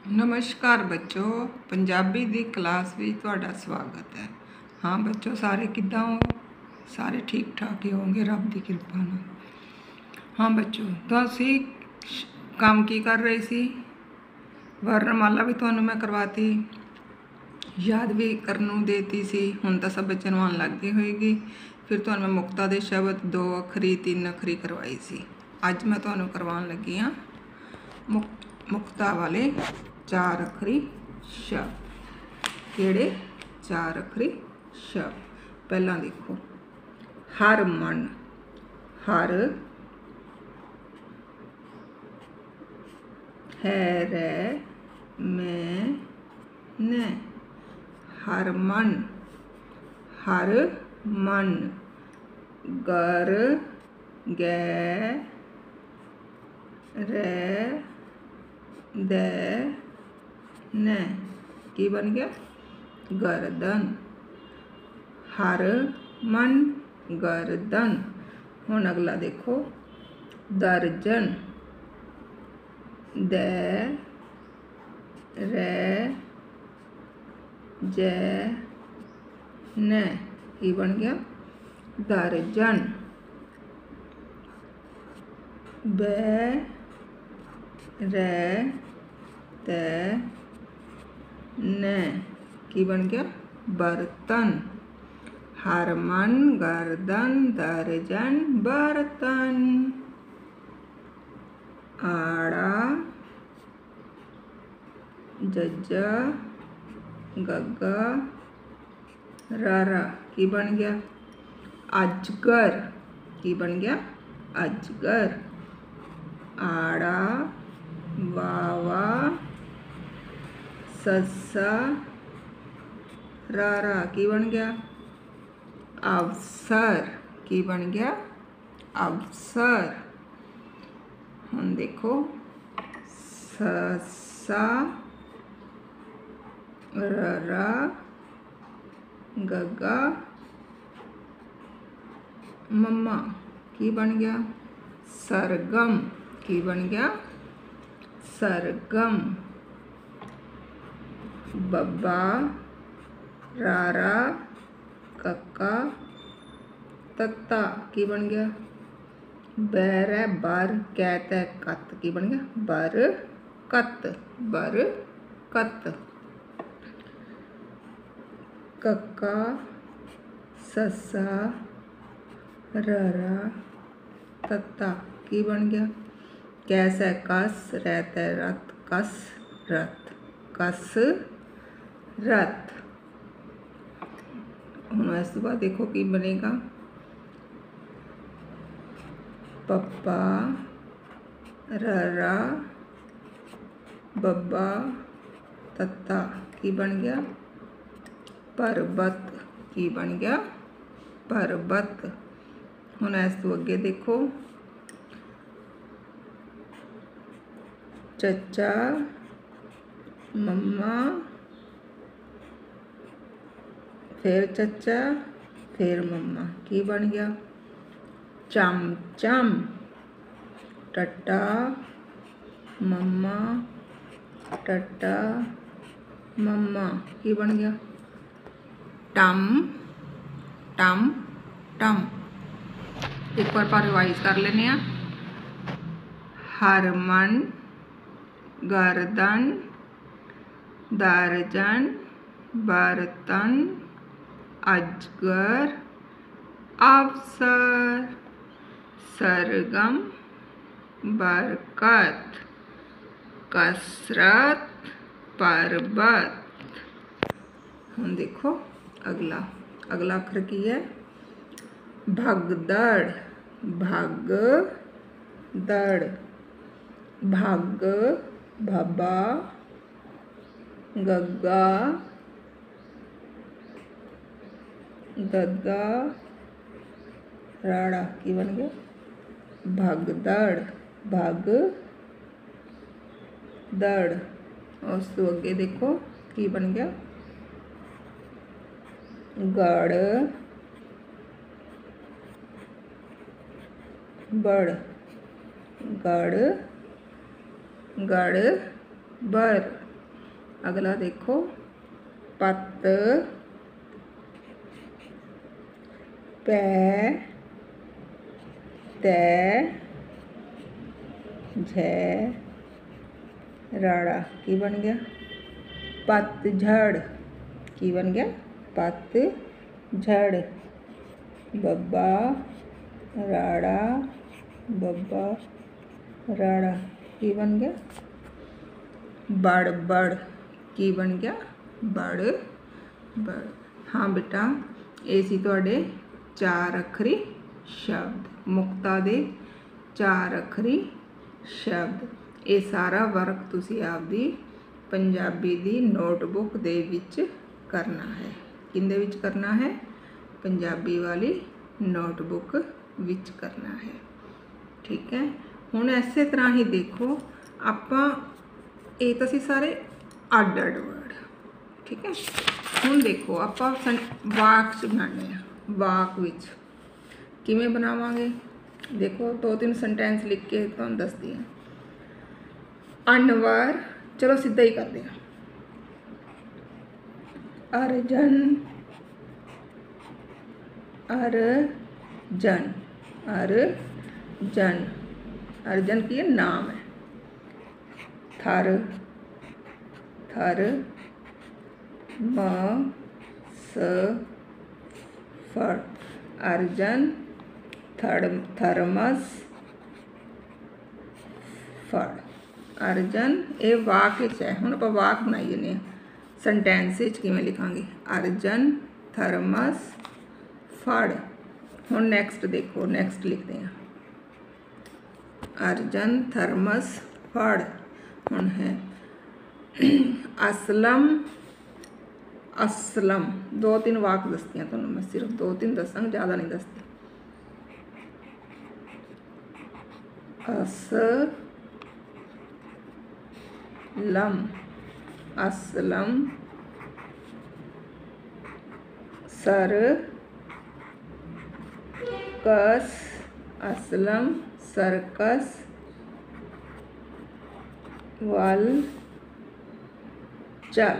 नमस्कार बच्चों, पंजाबी दी क्लास में तुहाडा स्वागत है। हाँ बच्चों, सारे किद्दां हो? सारे ठीक ठाक ही होंगे रब की कृपा नाल। हाँ बच्चों, तो असी काम की कर रहे सी, वर्णमाला भी तुहानू मैं करवाती, याद भी करनू देती सी। हुण तां सब बच्चे नूं आउण लग गई होएगी। फिर तुहानू मैं मुक्ता दे शब्द 2 अखरी 3 अखरी करवाई सी। अज मैं तुहानू करवाउण लगी हाँ मुक्ता वाले 4 अखरी शब्द। किहड़े 4 अखरी शब्द? पहला देखो, हर मन। हर है रे मैं ने। हर मन। हर मन। गर गै रे दे ने। की बन गया? गर्दन। हर मन गर्दन। हुण अगला देखो, दर्जन। दे रे जै ने। की बन गया? दर्जन। बै रे ते ने। की बन गया? बर्तन। हर मन गर्दन दर्जन बर्तन। आड़ा जज्जा गग्गा रारा। की बन गया? अजगर। की बन गया? अजगर। आड़ा वावा सस्सा रारा। की बन गया? अवसर। की बन गया? अवसर। हुण देखो, ससा ररा गगा मम्मा। की बन गया? सरगम। की बन गया? सरगम। बब्बा रारा कक्का तत्ता। की बन गया? बैर है बर, कैत है कत। की बन गया? बर कत। बर कत। कक्का ससा ररा तत्ता। की बन गया? कैस है कस, रैत है रत, कस रत। कस रत। हुण इस बाद देखो की बनेगा, पप्पा ररा बब्बा तत्ता। की बन गया? पर्वत। की बन गया? पर्वत। हुण इस तो अगे देखो, चचा मम्मा फिर चचा फिर मम्मा। की बन गया? चमचम। टट्टा मम्मा टट्टा मम्मा। की बन गया? टम टम टम। एक बार रिवाइज कर लेने। हरमन गर्दन दर्जन बर्तन अजगर अवसर सरगम बरकत कसरत पर्वत। हुण देखो अगला अखर की है? भगदड़। भगदड़। भग भब्बा गग्गा गद्दा राड़ा। की बन गया? भगदड़। भग दड़। उस तो अगे देखो की बन गया? गड़ बड़। गड़ गढ़ बर। अगला देखो पत पै तै झै राड़ा की बन गया पतझड़। की बन गया पतझड़। बब्बा राड़ा बब्बा राड़ा की बन गया बड़ बड़। की बन गया बड़ बड़। हाँ बेटा ये सी तुहाडे 4 अखरी शब्द मुक्ता दे 4 अखरी शब्द। ये सारा वर्क तुसी आपदी पंजाबी दी नोटबुक दे विच करना है। किंदे विच करना है पंजाबी वाली नोटबुक विच करना है। ठीक है हुण इसे तरह ही देखो आपां ये तो असीं सारे अड अड वर्ड। ठीक है हुण देखो आपां वाक च बनाने आ। वाक विच किवें बनावांगे देखो 2-3 सेंटेंस लिख के तुहानूं दसदी हां। अनवर चलो सीधा ही करते हैं। अर्जन अर्जन अर्जन अर्जन की नाम है। थर थर म स फड़ अर्जन थर्मस फड़। अर्जन ये वाक है। हुण आपां वाक बनाई जन्ने सेंटेंस किवें लिखांगे अर्जन थर्मस फड़। हुण नैक्सट देखो नैक्सट लिखते हैं अर्जन थर्मस फड़। हुण है असलम असलम 2-3 वाक दसती हैं तुहानूं मैं सिर्फ 2-3 दसांगी ज़्यादा नहीं दसती। असलम असलम सरकस असलम सरकस वल चल।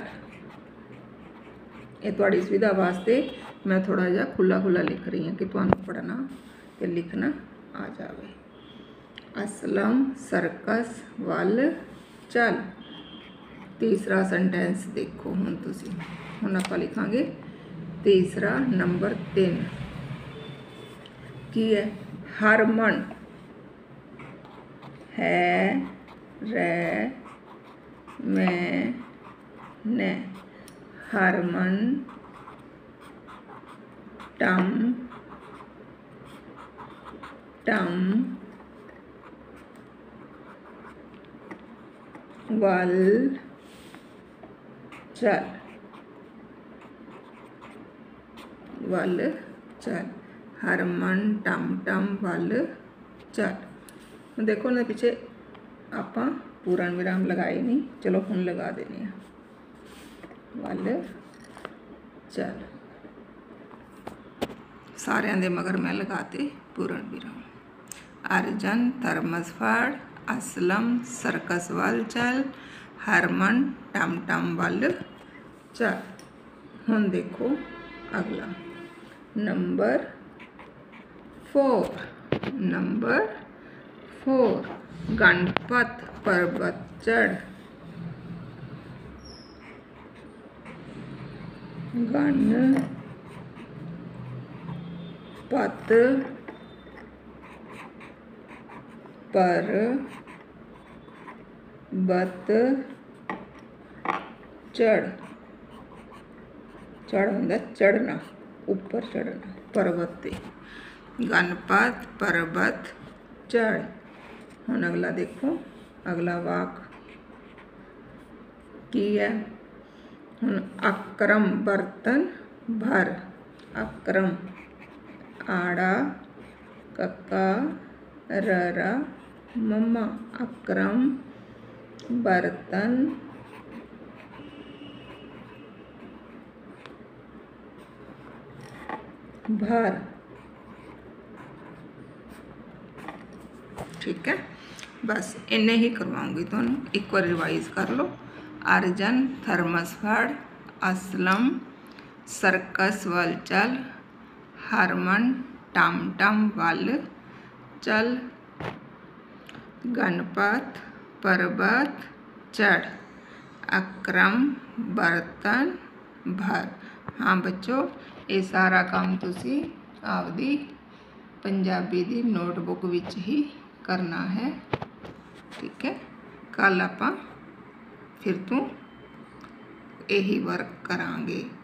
ये तुहाडी सुविधा वास्ते मैं थोड़ा जिहा खुला खुला लिख रही हूँ कि तुहानूं पढ़ना ते लिखना आ जाए। असलम सरकस वल चल। तीसरा सेंटेंस देखो हुण तुसीं हुण आपां लिखांगे तीसरा नंबर 3 की है हरमन है रै मैं ने हरमन टम टम वल चल वल चल हरमन टम टम वल चल। देखो ना पीछे आपां पूर्ण विराम लगाए नहीं चलो हुण लगा देने वल चल। सारियां दे मगर मैं लगाते पूर्ण विराम। अर्जन थर्मस फड़ असलम सरकस वल चल हरमन टम टम वल चल। हुण देखो अगला नंबर 4 गणपत पर्वत चढ़। गणपत पर्वत चढ़। चढ़ होंदा चढ़ना ऊपर चढ़ना पर्वत पे गणपत पर्वत चढ़। हुण अगला देखो अगला वाक की है हुण अक्रम बर्तन भर। अक्रम आड़ा कक्का ररा मम्मा अक्रम बर्तन भर। ठीक है बस इन्ने ही करवाऊंगी तुहानूं एक बार रिवाइज कर लो अर्जन थर्मस फड़, असलम सर्कस वल चल, हरमन टम वल चल, गणपत पर्वत चढ़, अक्रम बर्तन भर। हाँ बच्चों, ये सारा काम तुसी आपदी पंजाबी दी नोटबुक विच ही करना है, ठीक है। कल आपां फिर तो यही वर्क करांगे।